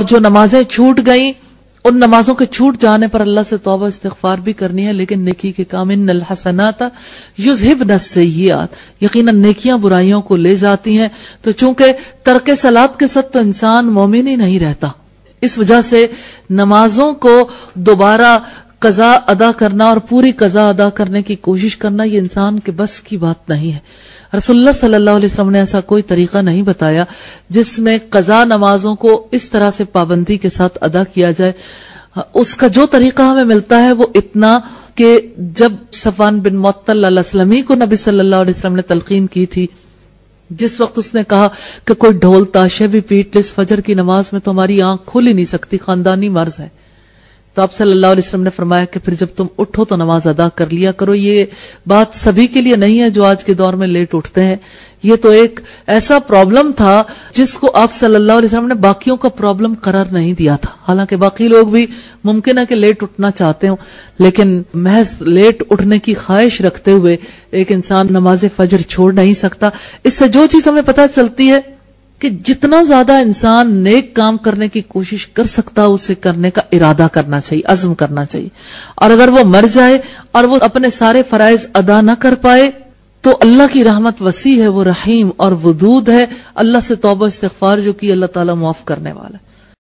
جو نمازیں چھوٹ گئیں ان نمازوں کے چھوٹ جانے پر اللہ سے توبہ استغفار بھی کرنی ہے، لیکن نیکی کے کام ان الحسنات یذہبن السیئات، یقیناً نیکیاں برائیوں کو لے جاتی ہیں. تو چونکہ ترک صلاۃ کے ساتھ تو انسان مومن ہی نہیں رہتا، اس وجہ سے نمازوں کو دوبارہ قضا ادا کرنا اور پوری قضا ادا کرنے کی کوشش کرنا یہ انسان کے بس کی بات نہیں ہے. رسول اللہ صلی اللہ علیہ وسلم نے ایسا کوئی طریقہ نہیں بتایا جس میں قضا نمازوں کو اس طرح سے پابندی کے ساتھ ادا کیا جائے. اس کا جو طریقہ ہمیں ملتا ہے وہ اتنا کہ جب صفوان بن معطل الاسلمی کو نبی صلی اللہ علیہ وسلم نے تلقین کی تھی، جس وقت اس نے کہا کہ کوئی ڈھول تاشے بھی پیٹ لے، اس فجر کی نماز میں تو ہماری آنکھ کھل ہی نہیں سکتی، خاندانی مرض ہے، تو آپ صلی اللہ علیہ وسلم نے فرمایا کہ پھر جب تم اٹھو تو نماز ادا کر لیا کرو. یہ بات سبھی کے لیے نہیں ہے جو آج کے دور میں لیٹ اٹھتے ہیں، یہ تو ایک ایسا پرابلم تھا جس کو آپ صلی اللہ علیہ وسلم نے باقیوں کا پرابلم قرار نہیں دیا تھا. حالانکہ باقی لوگ بھی ممکن ہے کہ لیٹ اٹھنا چاہتے ہوں، لیکن محض لیٹ اٹھنے کی خواہش رکھتے ہوئے ایک انسان نماز فجر چھوڑ نہیں سکتا. اس سے جو چیز ہمیں پتہ چلتی ہے کہ جتنا زیادہ انسان نیک کام کرنے کی کوشش کر سکتا اسے کرنے کا ارادہ کرنا چاہیے، عزم کرنا چاہیے. اور اگر وہ مر جائے اور وہ اپنے سارے فرائض ادا نہ کر پائے تو اللہ کی رحمت وسیع ہے، وہ رحیم اور ودود ہے. اللہ سے توبہ استغفار جو کی اللہ تعالیٰ معاف کرنے والا ہے.